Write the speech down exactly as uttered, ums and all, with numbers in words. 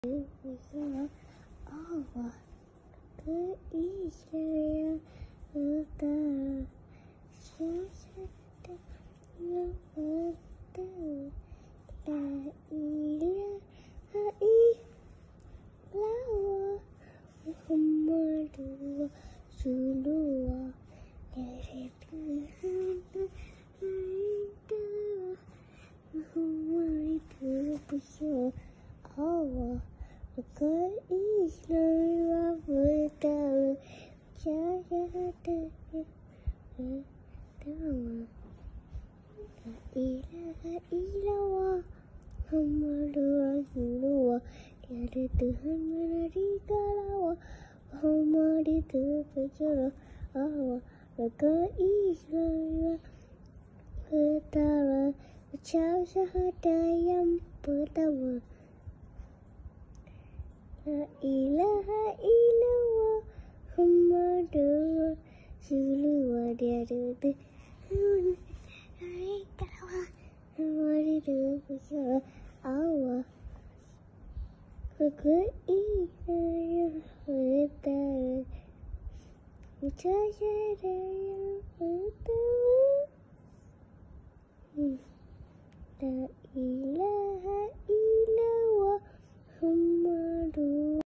Allah keistimewaan utara sesuatu yang betul. La ilaha illallah Muhammadur Rasulullah. Dari Tuhan kita Muhammad itu besar Allah. Keistimewaan utara sesuatu yang betul. La ilaha illallah Muhammadur Rasulullah. Tiada Tuhan menarika lawa Muhammad itu besar Allah. Keistimewaan utara sesuatu yang pertama. La ilaha illallah Muhammadur Rasulullah. Tiada Tuhan menarika lawa Muhammad itu besar Allah. Keistimewaan utara sesuatu yang pertama.